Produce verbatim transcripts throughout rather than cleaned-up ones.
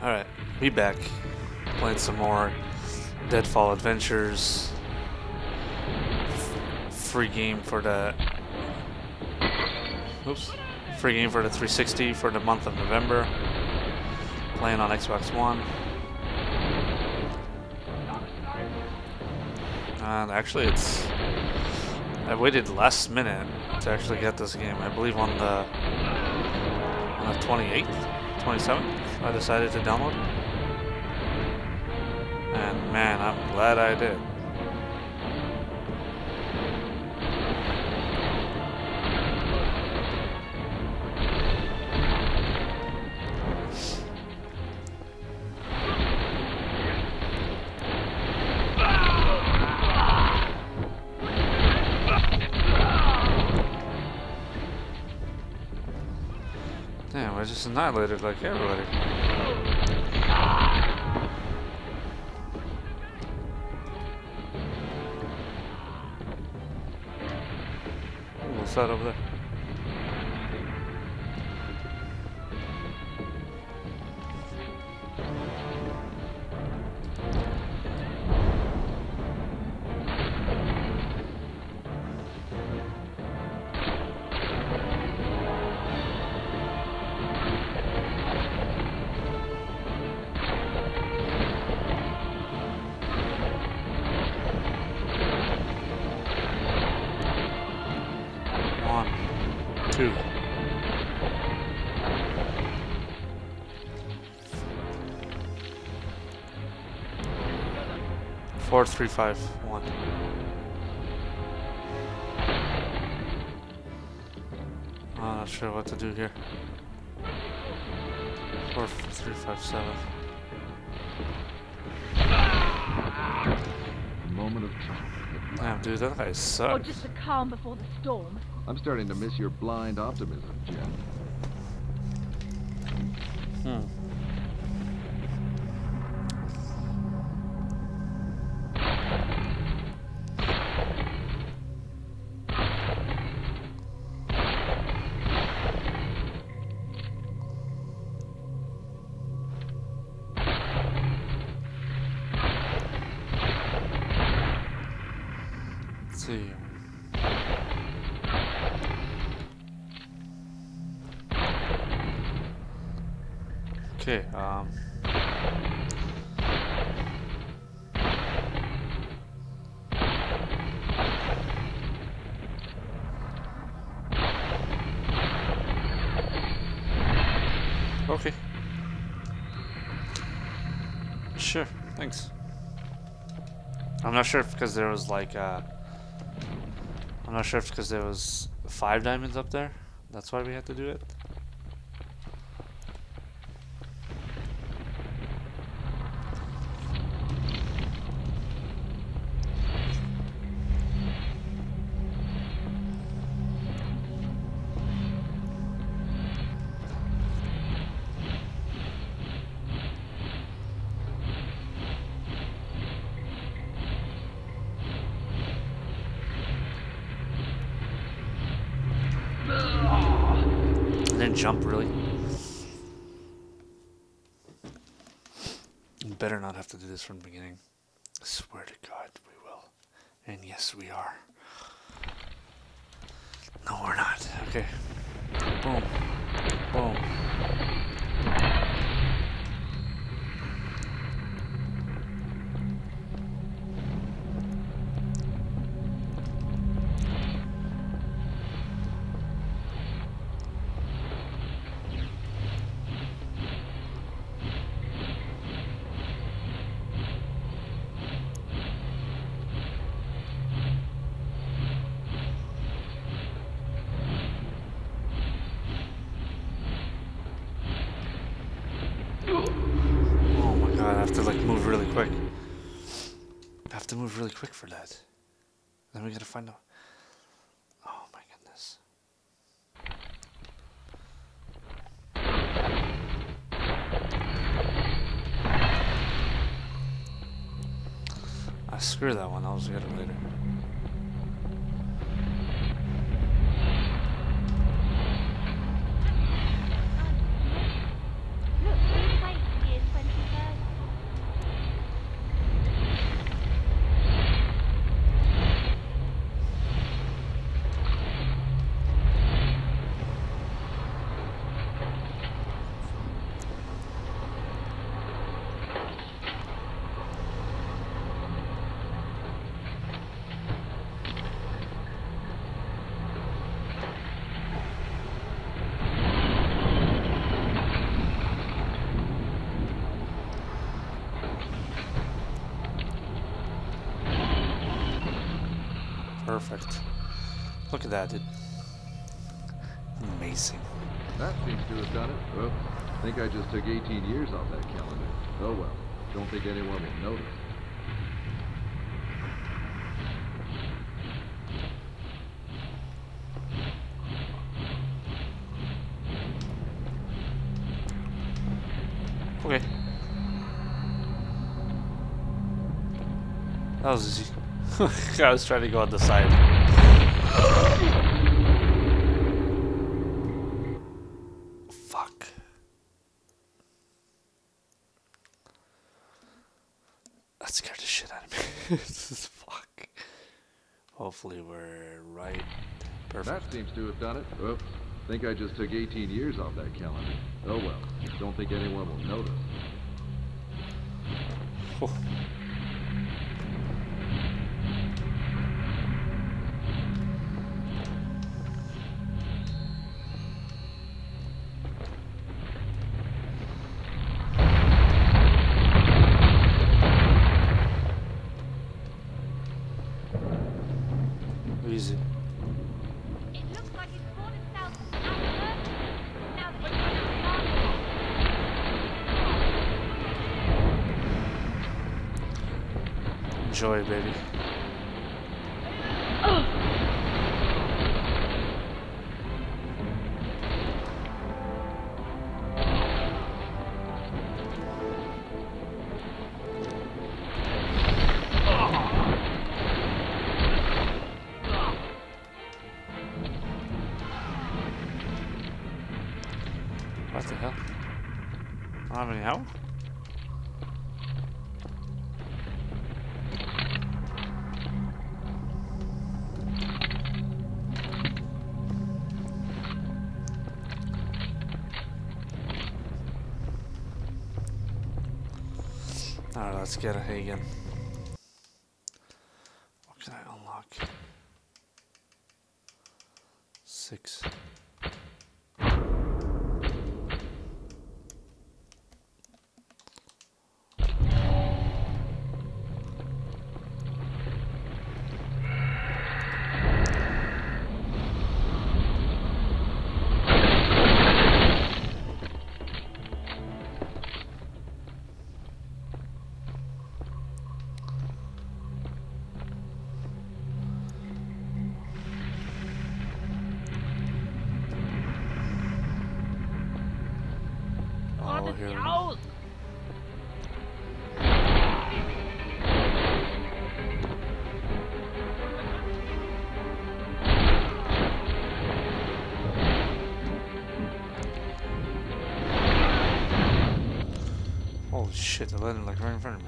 Alright, we back. Playing some more Deadfall Adventures. Free game for the... Oops. Free game for the three sixty for the month of November. Playing on Xbox One. And actually it's... I waited last minute to actually get this game. I believe on the... on the twenty-eighth? twenty-seventh? I decided to download it. And man, I'm glad I did. Damn, I just annihilated like everybody. Ooh, what's that over there? Two. Four, three, five, one. I'm not sure what to do here. Four, three, five, seven. A moment of time. Damn, dude, that guy Or sucks. just the calm before the storm. I'm starting to miss your blind optimism, Jen. Hmm. Let's see. Okay, um... okay. Sure, thanks. I'm not sure if because there was like, uh... I'm not sure if because there was five diamonds up there. That's why we had to do it. I didn't jump, really. You better not have to do this from the beginning. I swear to God, we will. And yes, we are. No, we're not. Okay. Boom. Boom. Oh my God, I have to like move really quick. I have to move really quick for that. Then we gotta find out. Oh my goodness. I screw that one, I'll just get it later. Perfect. Look at that, dude. Amazing. That seems to have done it. Oops. I think I just took eighteen years off that calendar. Oh well. Don't think anyone will notice. Okay. That was easy. I was trying to go on the side. Fuck. That scared the shit out of me. Fuck. Hopefully we're right. Perfect. That seems to have done it. Oops. I think I just took eighteen years off that calendar. Oh well. Don't think anyone will notice. Oh. Easy. It looks like it's poured itself out of Earth. Now that it's Enjoy, baby. What the hell? I don't have any help? Alright, let's get a Hagen. What can I unlock? Six. Oh, here we go. Holy shit, they landed like right in front of me.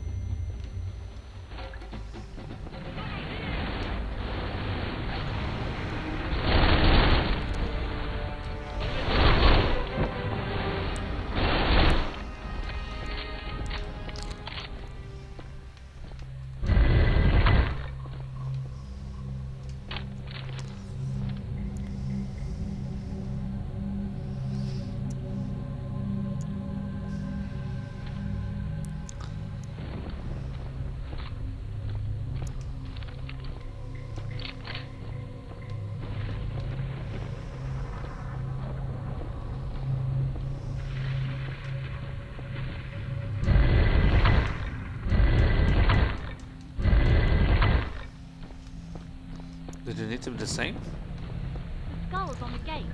Did it need to be the same? The skulls on the gate.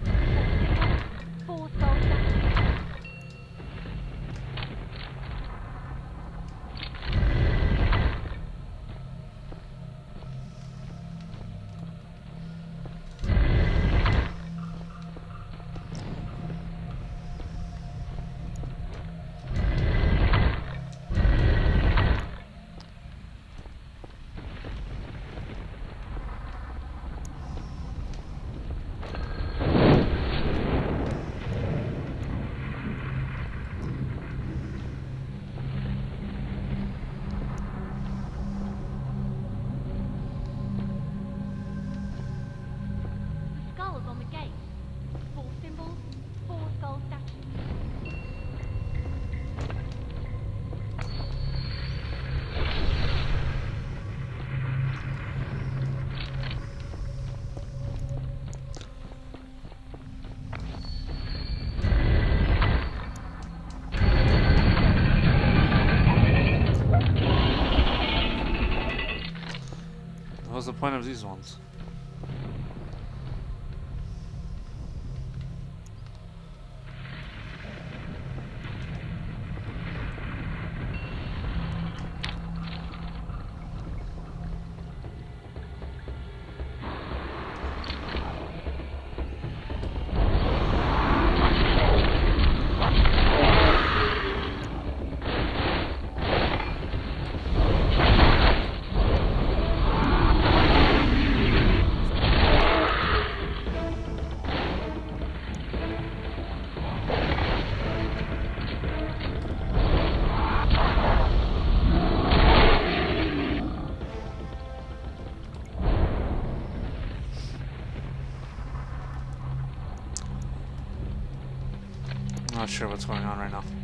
Four skulls left. was the point of these ones? I'm not sure what's going on right now.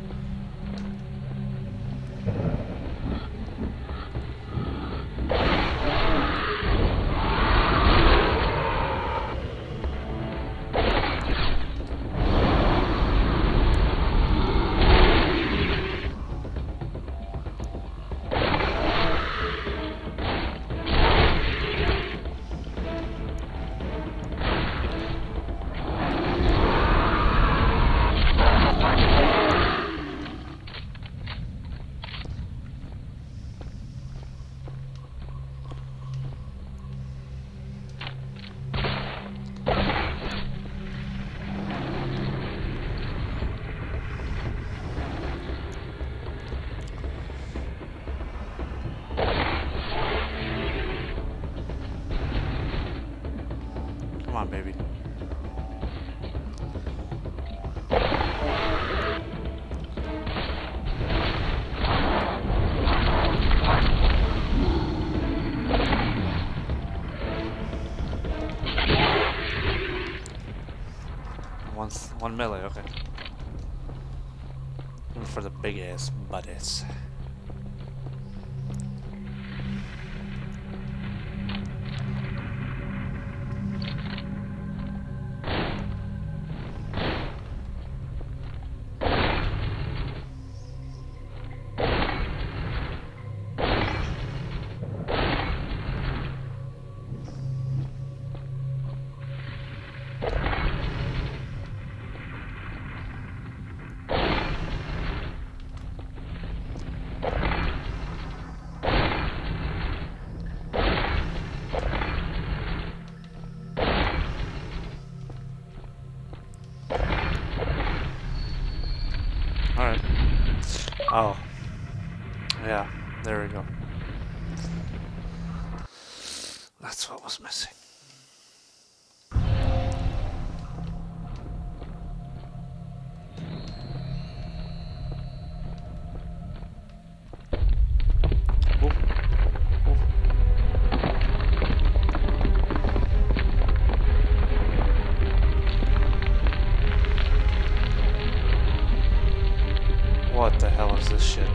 Come on, baby. One, one melee, okay. Looking for the big ass buddies. Alright. Oh. Yeah, there we go. That's what was missing. Oh. Oh. What the hell is this shit?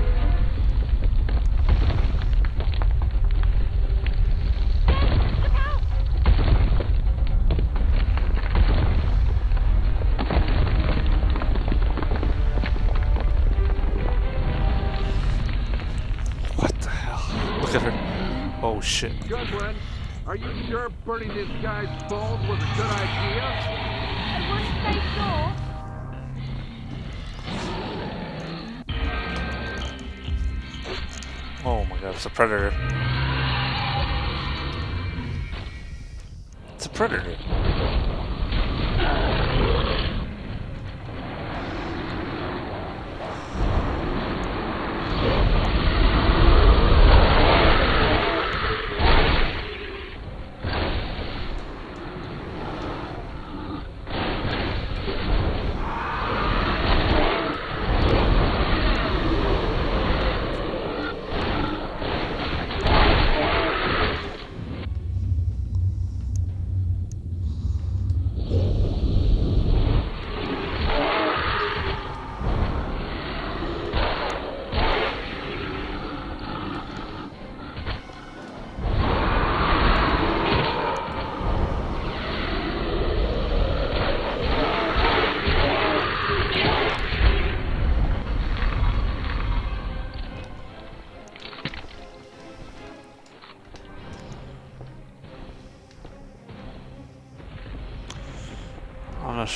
What the hell? Look at her. Oh shit. Goodwin, are you sure burning this guy's balls was a good idea? I wouldn't say so. Oh my god, it's a predator. It's a predator.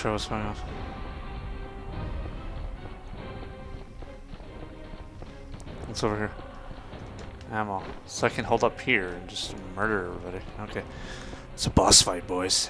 sure what's going on. What's over here? Ammo. So I can hold up here and just murder everybody. Okay. It's a boss fight, boys.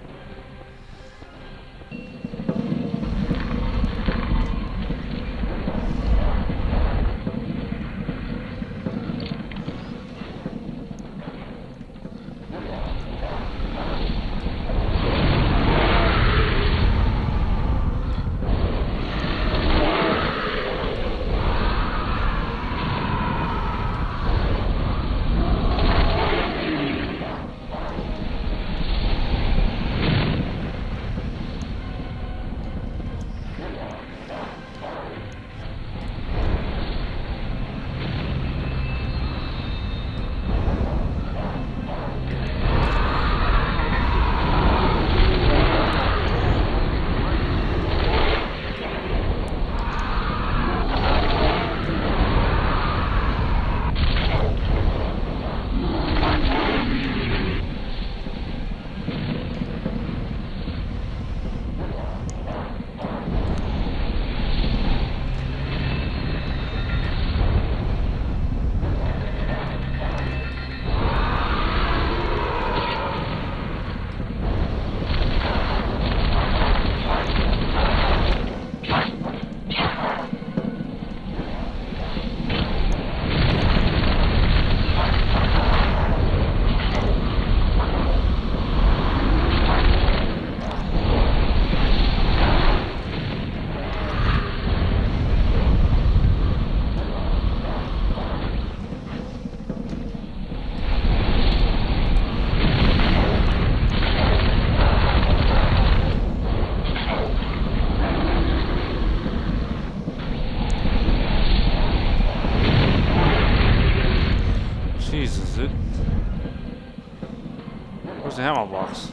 Jesus, dude. Where's the ammo box?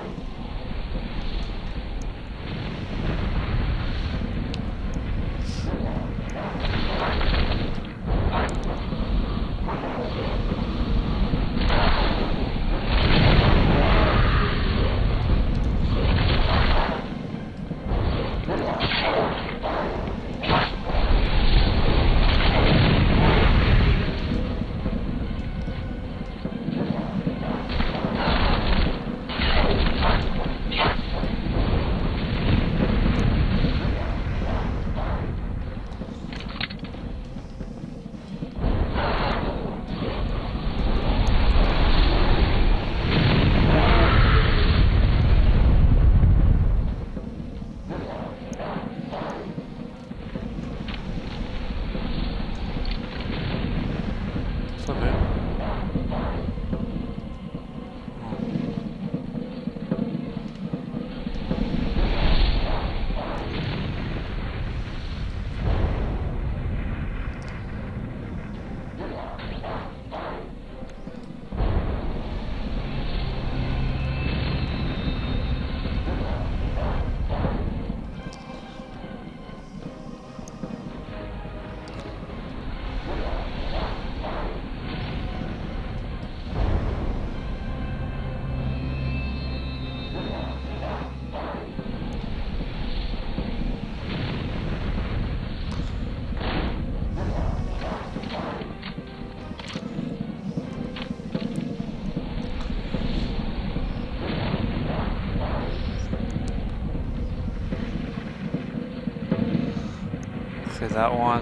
Okay, that one.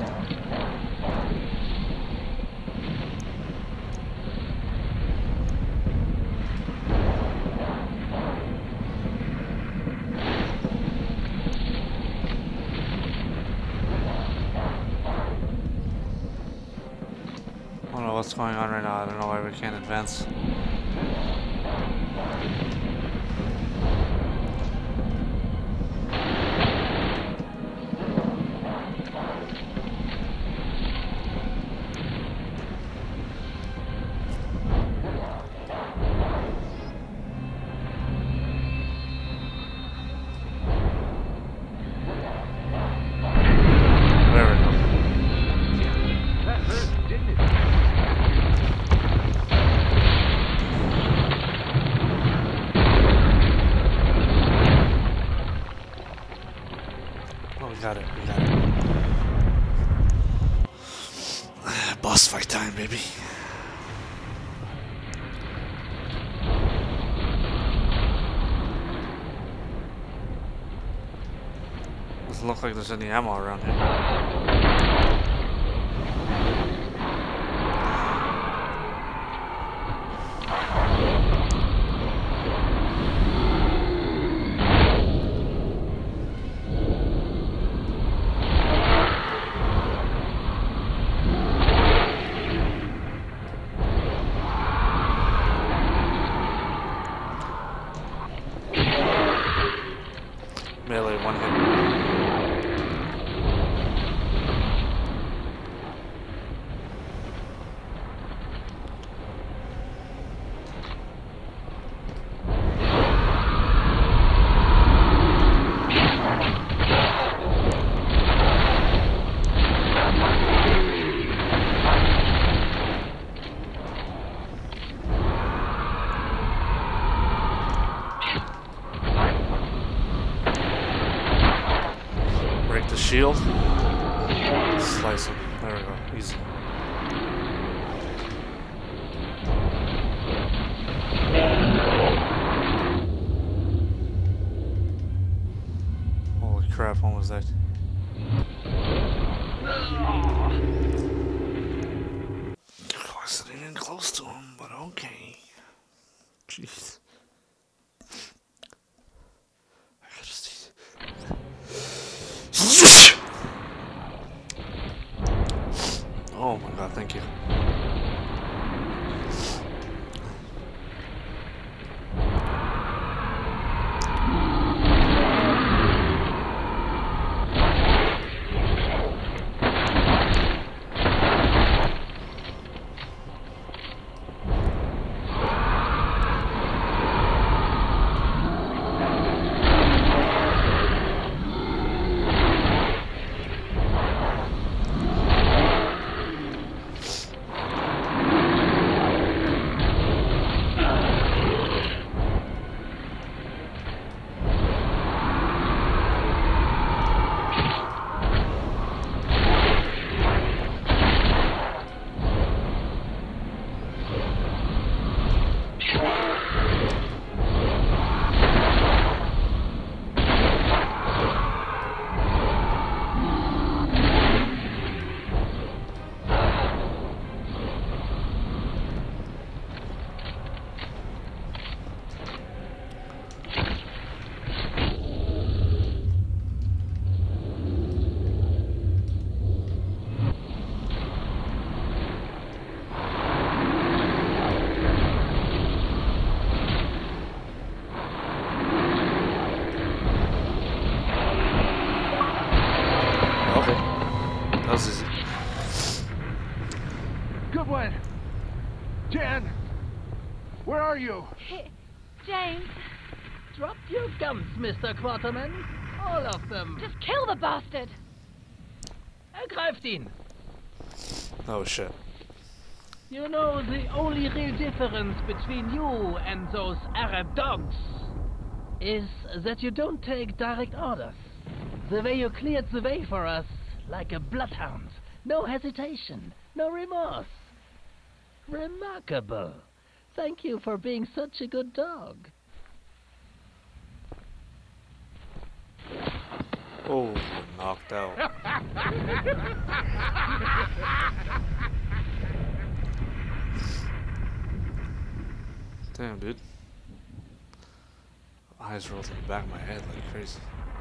I don't know what's going on right now. I don't know why we can't advance. Oh, we got it. We got it. Boss fight time, baby. Doesn't look like there's any ammo around here. Melee one hit. Shield. Slice him. There we go. Easy. Holy crap, what was that? I wasn't even close to him, but okay. Jeez. I gotta see. Oh my god, thank you. Good one. Jen, where are you? Hey, James, Drop your guns, Mister Quarterman. All of them. just kill the bastard. Ergreift ihn. Oh shit. You know, the only real difference between you and those Arab dogs is that you don't take direct orders. The way you cleared the way for us, like a bloodhound. No hesitation, no remorse. Remarkable. Thank you for being such a good dog. Oh, knocked out. Damn, dude. Eyes rolled in the back of my head like crazy.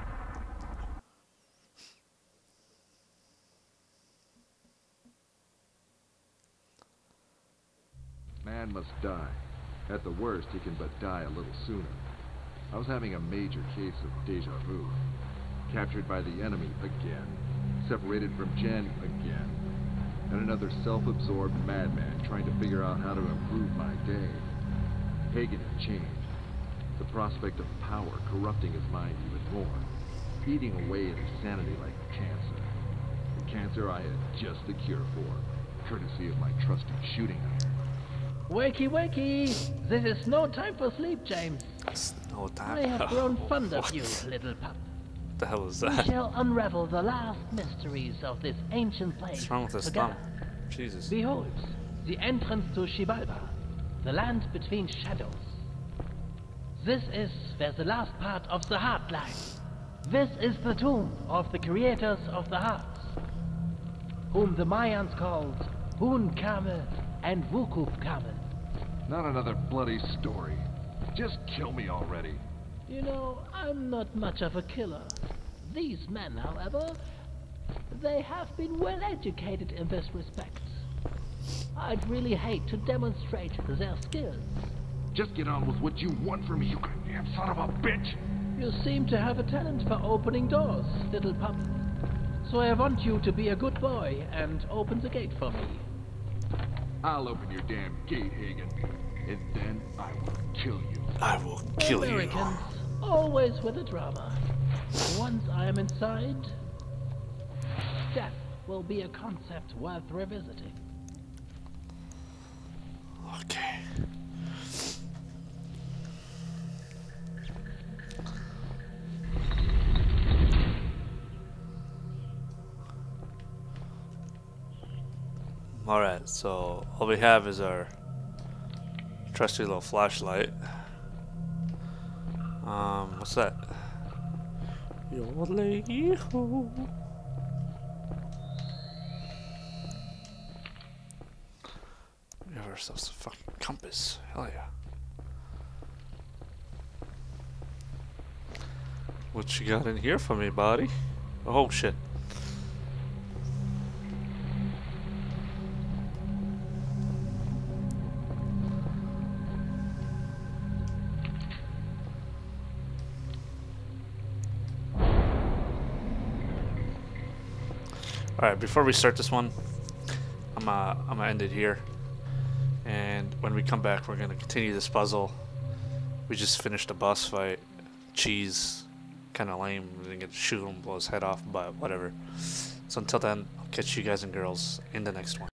Man must die. At the worst, he can but die a little sooner. I was having a major case of deja vu. Captured by the enemy again. Separated from Jen again. And another self-absorbed madman trying to figure out how to improve my day. Hagen had changed. The prospect of power corrupting his mind even more. Eating away at his sanity like cancer. The cancer I had just the cure for, courtesy of my trusted shooting iron. Wakey, wakey! This is no time for sleep, James. It's no time. I have grown Oh, fond of what? you, little pup. the hell is We that? shall unravel the last mysteries of this ancient place What's wrong with this together. thumb? Jesus. Behold, the entrance to Xibalba, the land between shadows. This is where the last part of the heart lies. This is the tomb of the creators of the hearts, whom the Mayans called Hun Kame and Wukub Kame. Not another bloody story. Just kill me already. You know, I'm not much of a killer. These men, however, they have been well educated in this respect. I'd really hate to demonstrate their skills. Just get on with what you want from me, you goddamn son of a bitch! You seem to have a talent for opening doors, little pup. So I want you to be a good boy and open the gate for me. I'll open your damn gate, Hagen, and then I will kill you. I will kill Americans, always with the drama. Once I am inside, death will be a concept worth revisiting. you. Okay. Alright, so all we have is our trusty little flashlight. Um, what's that? Yodelay-hoo. We have ourselves a fucking compass. Hell yeah. What you got in here for me, buddy? Oh shit. Alright, before we start this one, I'm uh, I'm gonna end it here. And when we come back, we're gonna continue this puzzle. We just finished a boss fight. Cheese, kind of lame. We didn't get to shoot him, blow his head off, but whatever. So until then, I'll catch you guys and girls in the next one.